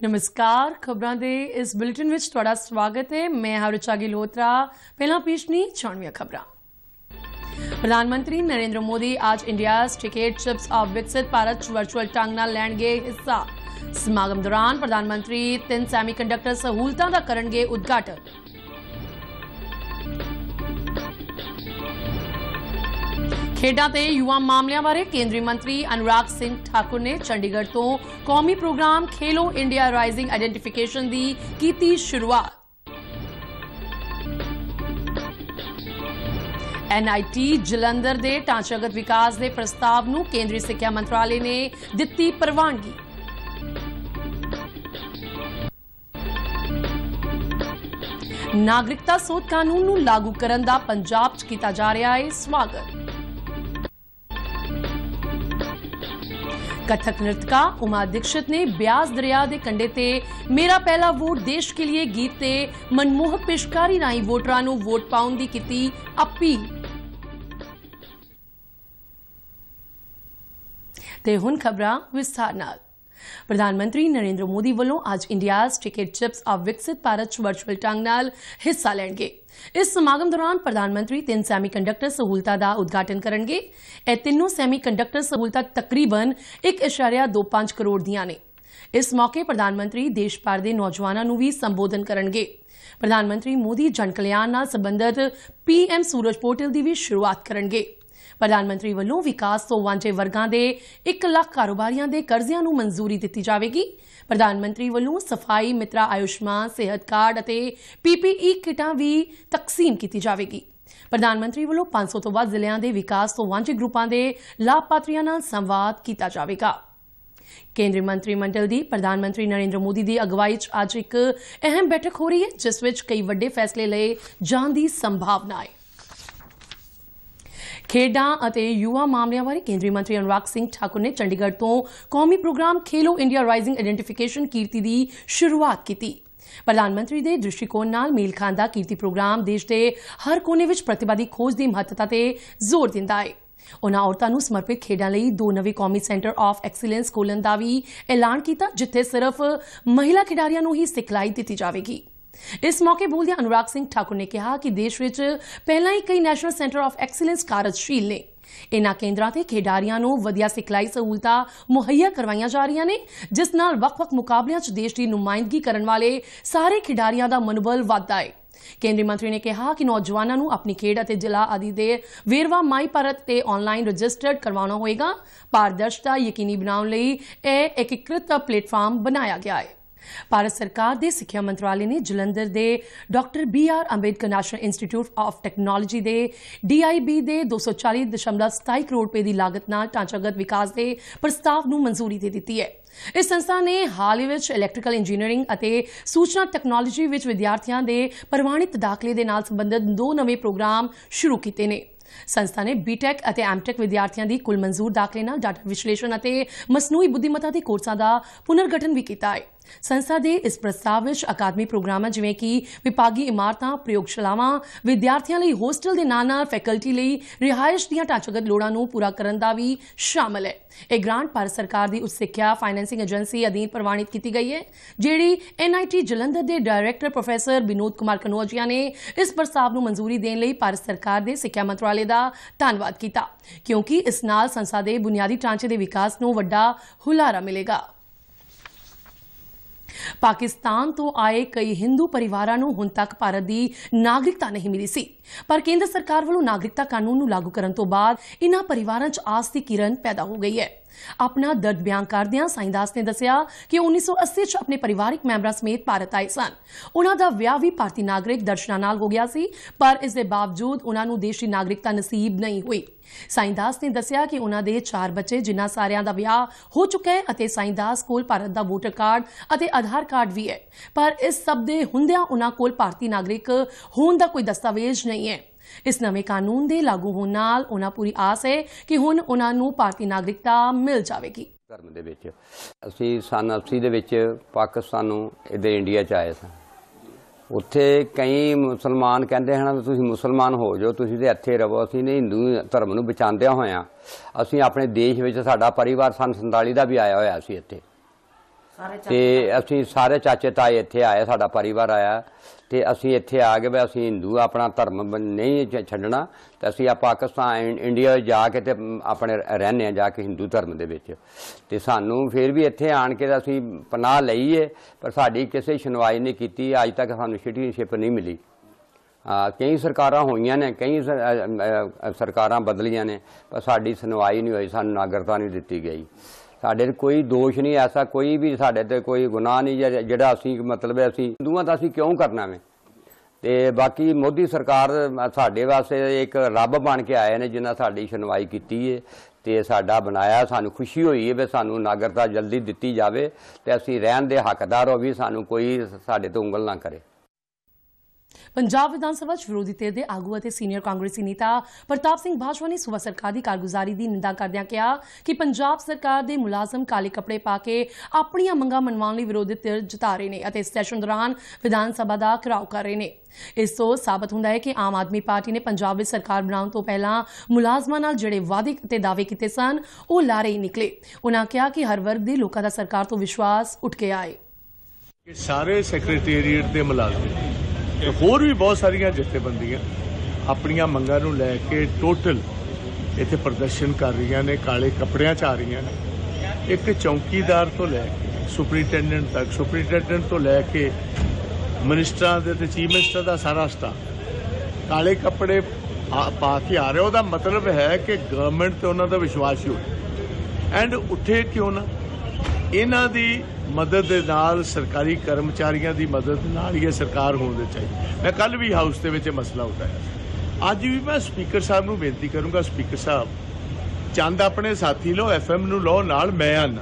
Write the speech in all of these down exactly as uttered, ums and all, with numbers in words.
नमस्कार, खबरों के इस बुलेटिन में तुहाडा स्वागत है। मैं हां ऋचा गिलोत्रा। पहला पेश नहीं छानवियां खबरां। प्रधानमंत्री नरेंद्र मोदी आज इंडिया टिकट चिप्स ऑफ विकसित भारत वर्चुअल ढंग नाल लैणगे हिस्सा। समागम दौरान प्रधानमंत्री तीन सैमीकंडक्टर सहूलतां दा करनगे उद्घाटन। खेडां ते युवा मामलों बारे केंद्रीय मंत्री अनुराग सिंह ठाकुर ने चंडीगढ़ तो कौमी प्रोग्राम खेलो इंडिया राइजिंग आइडेंटिफिकेशन दी कीती शुरुआत। एन आई टी जलंधर दे ढांचागत विकास दे प्रस्ताव नूं केंद्रीय सिक्ख्या मंत्रालय ने दित्ती प्रवानगी। नागरिकता सोध कानून नूं लागू करन दा पंजाब च कीता जा रहा है स्वागत। कथक नृतका उमा दीक्षित ने ब्यास दरिया के कंढे ते मेरा पहला वोट देश के लिए गीत ते मनमोहक पेशकारी राही वोटरां नूं वोट पाउण दी कीती अपील। ते हुण खबरां विस्तार नाल। प्रधानमंत्री नरेंद्र मोदी वालों आज इंडिया टिकट चिप्स ऑफ विकसित भारत वर्चुअल ढंग नाल हिस्सा लैणगे। इस समागम दौरान प्रधानमंत्री तीन सैमीकंडक्टर सहूलतां दा उद्घाटन करनगे। ਇਹ ਤਿੰਨੋਂ ਸੈਮੀਕੰਡਕਟਰ सहूलतां तकरीबन एक इशारिया दो पांच करोड़ दियां ने। इस मौके प्रधानमंत्री देश भर के नौजवानों नूं भी संबोधन करनगे। प्रधानमंत्री मोदी जन कल्याण नाल संबंधित पी एम सूरज पोर्टल की भी शुरुआत करनगे। प्रधानमंत्री वालों विकास तो वांझे वर्गां दे एक लाख कारोबारियां दे कर्जियां नूं मंजूरी दित्ती जावेगी। प्रधानमंत्री वालों सफाई मित्रा आयुष्मान सेहत कार्ड अते पीपीई किटां भी तकसीम की जावेगी। प्रधानमंत्री वालों पांच सौ तो वध जिलियां दे विकास तो वांझे ग्रुपां दे लाभपात्रियां नाल संवाद किया जावेगा। केंद्रीय मंत्रिमंडल की प्रधानमंत्री नरेंद्र मोदी की अगवाई च अज एक अहम बैठक हो रही है, जिस विच कई वड्डे फैसले लए जाण दी संभावना है। खेडां अते युवा मामलों बारे केंद्रीय मंत्री अनुराग सिंह ठाकुर ने चंडीगढ़ तो कौमी प्रोग्राम खेलो इंडिया राइजिंग आइडेंटिफिकेशन कीर्ति की शुरुआत की। प्रधानमंत्री के दृष्टिकोण नाल मेल खांदा कीर्ति प्रोग्राम देश के हर कोने विच प्रतिभा की खोज की महत्ता ते जोर दिंदा है। उन्हां औरतां नूं समर्पित खेडां लई दो नवे कौमी सेंटर ऑफ एक्सीलेंस खोलण दा भी ऐलान कीता, जिथे सिर्फ महिला खिडारियां नूं ही सिखलाई दित्ती जावेगी। इस मौके बोलदे अनुराग सिंह ठाकुर ने कहा कि देश विच पहलां ही कई नैशनल सेंटर ऑफ एक्सीलेंस कार्यशील ने। इन्हां केंद्रां ते खिडारियां नूं वधिया सिखलाई सहूलतां मुहैया करवाईयां जा रहीआं ने, जिस नाल वख-वख मुकाबलिਆਂ च देश की नुमाइंदगी करन वाले सारे खिडारियां दा मनोबल वधदा है। केंद्रीय मंत्री ने कहा कि नौजवानों नूं अपनी खेड अते जिला आदि दे वेरवा माई भारत ते ऑनलाइन रजिस्टर्ड करवाना होएगा। पारदर्शिता यकीनी बनाउण लई इह एकीकृत प्लेटफार्म बनाया गया है। भारत सरकार के सिक्ख्या मंत्रालय ने जलंधर के doctor B R Ambedkar National Institute of Technology के डी आई बी के दो सौ चाली दशमलव सताई करोड़ रुपए की लागत नाल ढांचागत विकास के प्रस्ताव नूं मंजूरी दे दी है। इस संस्था ने हाल ही विच इलैक्ट्रिकल इंजीनियरिंग अते सूचना टैक्नोलॉजी विच विद्यार्थियों के प्रमाणित दाखले के नाल संबंधित दो नवे प्रोग्राम शुरू किए ने। संस्था ने बीटैक अते एमटैक विद्यार्थियों की कुल मंजूर दाखले नाल डाटा विश्लेषण अते मसनूई बुद्धिमत्ता के कोर्सां का पुनर्गठन भी किया है। संस्था के इस प्रस्ताव विच अकादमी प्रोग्रामां जिवें कि विभागी इमारतां, प्रयोगशालावां, विद्यार्थियों लई होस्टल के नाल-नाल फैकल्टी लई रिहायश दीआं ढांचागत लोड़ां नूं पूरा करन दा भी शामिल है। यह ग्रांट भारत सरकार की उच्च सिक्ख्या फाइनेंसिंग एजेंसी अधीन प्रवानित की गई है, जिहड़ी एन आई टी जलंधर के डायरैक्टर प्रोफैसर विनोद कुमार कनौजिया ने इस प्रस्ताव नूं मंजूरी देने लई भारत सरकार के सिक्ख्या मंत्रालय का धन्नवाद किया, क्योंकि इस नाल संस्था के बुनियादी ढांचे के विकास नूं वड्डा हुलारा मिलेगा। पाकिस्तान तो आए कई हिंदू परिवारों नूं हुण तक भारत की नागरिकता नहीं मिली सी, पर केंद्र सरकार वालों नागरिकता कानून नूं लागू करन तो बाद इन्हां परिवारों च आस की किरण पैदा हो गई है। अपना दर्द बयान करदिआं साईं-दास ने दस्सिया कि उन्नीस सौ अस्सी च अपने परिवारिक मैंबरां समेत भारत आए सन। उन्हां दा विआह भी भारतीय नागरिक दर्शनां नाल हो गया सी, पर इस दे बावजूद उन्हां नूं देश की नागरिकता नसीब नहीं हुई। साईं-दास ने दस्सिया कि उन्हां दे चार बच्चे जिन्हां सारियां दा विआह हो चुका है अते साईं-दास कोल भारत दा वोटर कार्ड अते आधार कार्ड भी है, पर इस सब दे हुंदिआं उन्हां कोल भारतीय नागरिक होण दा कोई दस्तावेज नहीं है। इस नवे कानून के लागू होने नाल उन्हां पूरी आस है कि हुण उन्हां नूं भारतीय नागरिकता मिल जाएगी। धर्म दे विच असीं सन अस्सी दे विच पाकिस्तानों इधर इंडिया च आए सन। उत्थे कई मुसलमान कहते हैं तुसीं मुसलमान हो जाओ, तुसीं ते इत्थे रहो, असीं ने हिंदू धर्म नूं बचांदिआं होइआं असीं अपने देश विच साडा परिवार सन संताली दा भी आया होया सी इत्थे। ਤੇ ਅਸੀਂ ਸਾਰੇ ਚਾਚੇ ਤਾਏ ਇੱਥੇ ਆਏ, ਸਾਡਾ ਪਰਿਵਾਰ ਆਇਆ ਤੇ ਅਸੀਂ ਇੱਥੇ ਆ ਗਏ ਵੀ ਅਸੀਂ ਹਿੰਦੂ ਆਪਣਾ ਧਰਮ ਨਹੀਂ ਛੱਡਣਾ ਤੇ ਅਸੀਂ ਆ ਪਾਕਿਸਤਾਨ ਇੰਡੀਆ ਜਾ ਕੇ ਤੇ ਆਪਣੇ ਰਹਿੰਦੇ ਆ ਜਾ ਕੇ ਹਿੰਦੂ ਧਰਮ ਦੇ ਵਿੱਚ। ਤੇ ਸਾਨੂੰ ਫਿਰ ਵੀ ਇੱਥੇ ਆਣ ਕੇ ਅਸੀਂ ਪਨਾਹ ਲਈ ਹੈ ਪਰ ਸਾਡੀ ਕਿਸੇ ਸੁਣਵਾਈ ਨਹੀਂ ਕੀਤੀ, ਅੱਜ ਤੱਕ ਸਾਨੂੰ ਸਿਟੀਜ਼ਨਸ਼ਿਪ ਨਹੀਂ ਮਿਲੀ। ਕਈ ਸਰਕਾਰਾਂ ਹੋਈਆਂ ਨੇ, ਕਈ ਸਰਕਾਰਾਂ ਬਦਲੀਆਂ ਨੇ ਪਰ ਸਾਡੀ ਸੁਣਵਾਈ ਨਹੀਂ ਹੋਈ, ਸਾਨੂੰ ਨਾਗਰਿਕਤਾ ਨਹੀਂ ਦਿੱਤੀ ਗਈ। ਸਾਡੇ ਕੋਈ ਦੋਸ਼ ਨਹੀਂ, ਐਸਾ ਕੋਈ ਵੀ ਸਾਡੇ ਤੇ ਕੋਈ ਗੁਨਾਹ ਨਹੀਂ ਜਿਹੜਾ ਅਸੀਂ ਮਤਲਬ ਅਸੀਂ ਹਿੰਦੂਆਂ ਦਾ ਅਸੀਂ ਕਿਉਂ ਕਰਨਾ ਵੇ। ਤੇ ਬਾਕੀ ਮੋਦੀ ਸਰਕਾਰ ਸਾਡੇ ਵਾਸਤੇ ਇੱਕ ਰੱਬ ਬਣ ਕੇ ਆਏ ਨੇ ਜਿਨ੍ਹਾਂ ਸਾਡੀ ਸੁਣਵਾਈ ਕੀਤੀ ਹੈ ਤੇ ਸਾਡਾ ਬਣਾਇਆ। ਸਾਨੂੰ ਖੁਸ਼ੀ ਹੋਈ ਹੈ ਵੀ ਸਾਨੂੰ ਨਾਗਰਿਕਤਾ ਜਲਦੀ ਦਿੱਤੀ ਜਾਵੇ ਤੇ ਅਸੀਂ ਰਹਿਣ ਦੇ ਹੱਕਦਾਰ ਹੋ, ਵੀ ਸਾਨੂੰ ਕੋਈ ਸਾਡੇ ਤੋਂ ਉਂਗਲ ਨਾ ਕਰੇ। पंजाब विधानसभा विरोधी धिर के आगू और सीनियर कांग्रेसी नेता प्रताप सिंह बाजवा ने सूबा सरकार की कारगुजारी की निंदा करदਿਆਂ कहा कि पंजाब सरकार के मुलाजम काले कपड़े पा के अपनी मंगां मनवाउण लई विरोधी धिर जिता रहे हैं और सैशन दौरान विधान सभा का घिराव कर रहे हैं। इस तो साबित होंदा है कि आम आदमी पार्टी ने पंजाब में सरकार बनाउण तो पहला मुलाजमां नाल जिहड़े वादे ते दावे कीते सन वो लारे ही निकले। उन्होंने कहा कि हर वर्ग के लोगों का सरकार तो विश्वास उठ के आए। सारे सैकटरीएट के मुलाजम ਤੇ ਹੋਰ ਵੀ ਬਹੁਤ ਸਾਰੀਆਂ ਜਥੇਬੰਦੀਆਂ ਆਪਣੀਆਂ ਮੰਗਾਂ ਨੂੰ ਲੈ ਕੇ ਟੋਟਲ ਇੱਥੇ ਪ੍ਰਦਰਸ਼ਨ ਕਰ ਰਹੀਆਂ ਨੇ, ਕਾਲੇ ਕੱਪੜਿਆਂ 'ਚ ਆ ਰਹੀਆਂ ਨੇ। ਇੱਕ ਚੌਕੀਦਾਰ ਤੋਂ ਲੈ ਕੇ ਸੁਪਰੀਟੈਂਡੈਂਟ ਤੱਕ, ਸੁਪਰੀਟੈਂਡੈਂਟ ਤੋਂ ਲੈ ਕੇ ਮਿਨਿਸਟਰਾਂ ਦੇ ਤੇ ਚੀਫ ਮਿਨਿਸਟਰ ਦਾ ਸਾਰਾ ਸਟਾਫ ਕਾਲੇ ਕੱਪੜੇ ਪਾ ਕੇ ਆ ਰਿਹਾ। ਉਹਦਾ ਮਤਲਬ ਹੈ ਕਿ ਗਵਰਨਮੈਂਟ ਤੇ ਉਹਨਾਂ ਦਾ ਵਿਸ਼ਵਾਸ ਹੀ ਹੋਵੇ ਐਂਡ ਉੱਠੇ ਕਿਉਂ ਨਾ। ਇਹਨਾਂ ਦੀ ਮਦਦ ਦੇ ਨਾਲ, ਸਰਕਾਰੀ ਕਰਮਚਾਰੀਆਂ ਦੀ ਮਦਦ ਨਾਲ ਹੀ ਇਹ ਸਰਕਾਰ ਹੋਣੀ ਚਾਹੀਦੀ। ਮੈਂ ਕੱਲ ਵੀ ਹਾਊਸ ਦੇ ਵਿੱਚ ਮਸਲਾ ਉਠਾਇਆ, ਅੱਜ ਵੀ ਮੈਂ ਸਪੀਕਰ ਸਾਹਿਬ ਨੂੰ ਬੇਨਤੀ ਕਰੂੰਗਾ, ਸਪੀਕਰ ਸਾਹਿਬ ਚੰਦ ਆਪਣੇ ਸਾਥੀ ਲਓ, ਐਫ ਐਮ ਨੂੰ ਲਓ ਨਾਲ, ਮੈਂ ਆਨਾ।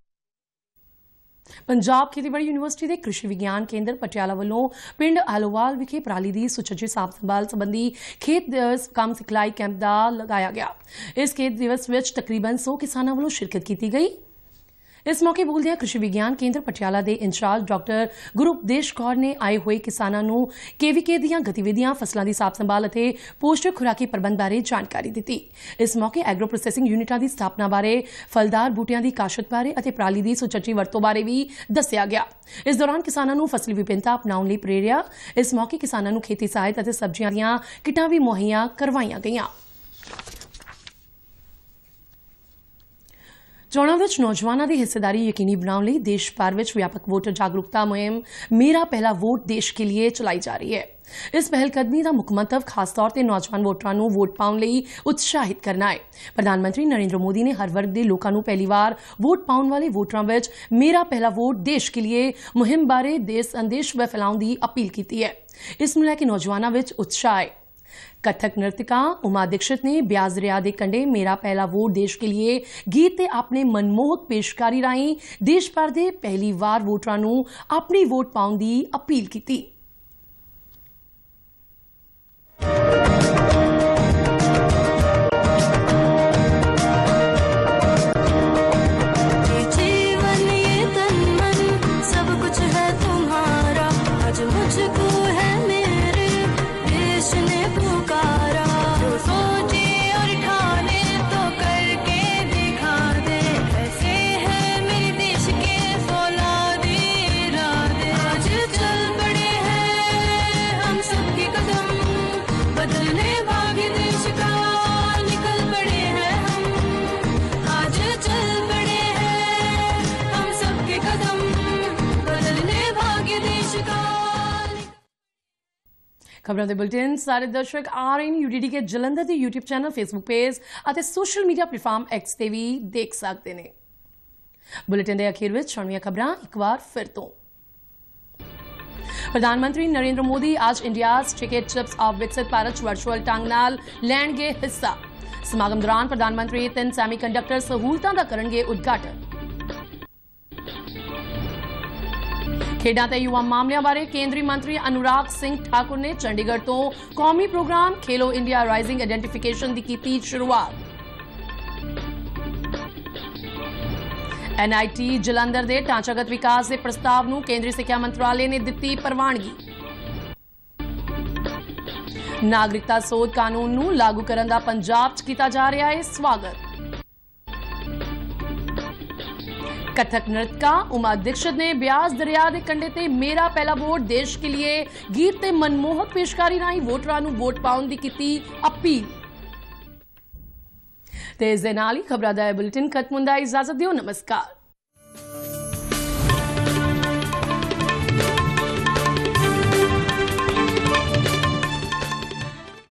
पंजाब खेतीबाड़ी यूनिवर्सिटी के कृषि विज्ञान केंद्र पटियाला वालों पिंड आलोवाल विखे पराली की सुचज्जी साफ संभाल संबंधी खेत दिवस कम सिखलाई कैंप का लगाया गया। इस खेत दिवस में तकरीबन सौ किसानों वालों शिरकत की गई। इस मौके बोलदे कृषि विज्ञान केंद्र पटियाला के इंचार्ज डॉक्टर गुरउपदेश कौर ने आए हुए किसानों को केवीके दी गतिविधियां, फसलों की साफ संभाल और पौष्टिक खुराकी प्रबंध बारे जानकारी दी। इस मौके एग्रो प्रोसैसिंग यूनिटां की स्थापना बारे, फलदार बूटियां की काशत बारे और पराली की सुचज्जी वरतों बारे भी दस्सिया गया। इस दौरान किसानों को फसली विभिन्नता अपनाउण लई प्रेरिया। इस मौके किसानों को खेती सहायता और सब्जियां दीआं किटां भी मुहैया करवाईआं गईआं। चोणां विच नौजवानों की हिस्सेदारी यकीनी बनाने लई देश भर में व्यापक वोटर जागरूकता मुहिम मेरा पहला वोट देश के लिए चलाई जा रही है। इस पहलकदमी का मुख मंतव खास तौर पर नौजवान वोटरां नूं वोट पाउण लई उत्साहित करना है। प्रधानमंत्री नरेंद्र मोदी ने हर वर्ग के लोगों को पहली बार वोट पाउण वाले वोटरां विच मेरा पहला वोट देश के लिए मुहिम बारे देश संदेश फैलाउण की अपील की है। इस नूं लैके नौजवानों विच उत्साह है। कथक नर्तिका उमा दीक्षित ने ब्याज दरिया के कंढे मेरा पहला वोट देश के लिए गीत ते अपने मनमोहक पेशकारी राहीं देश भर के पहली बार वोटरां नूं अपनी वोट पाउण की अपील की। खबरों के बुलेटिन सारे दर्शक आ रहे हैं यूडीडी के जलंधर के यूट्यूब चैनल, फेसबुक पेज और सोशल मीडिया प्लेटफॉर्म एक्स ते भी देख सकते हैं। बुलेटिन के अखीर में छुणवीआं खबरां एक बार फिर तो। प्रधानमंत्री नरेंद्र मोदी आज इंडिया चैंपियनशिप्स ऑफ विकसित भारत वर्चुअल ढंग नाल लैणगे हिस्सा। समागम दौरान प्रधानमंत्री तीन सैमीकंडक्टर सहूलतां दा करनगे उद्घाटन। खेडां ते युवा मामलों बारे केंद्रीय मंत्री अनुराग सिंह ठाकुर ने चंडीगढ़ तो कौमी प्रोग्राम खेलो इंडिया राइजिंग आइडेंटिफिकेशन की की शुरुआत। एन आई टी जलंधर के ढांचागत विकास के प्रस्ताव नूं केंद्रीय सिक्ख्या मंत्रालय ने दी प्रवानगी। नागरिकता सोध कानून नूं लागू करन दा पंजाब च कीता जा रहा है स्वागत। कथक नृतका उमा दीक्षित ने ब्यास दरिया के कंढे ते मेरा पहला वोट देश के लिए गीत ते मनमोहक पेशकारी राही वोटरां नूं वोट पाउण दी कीती अपील। ते इस दे नाल ही खबरां दा बुलेटिन खत्म हुंदा है। इजाजत दिओ, नमस्कार।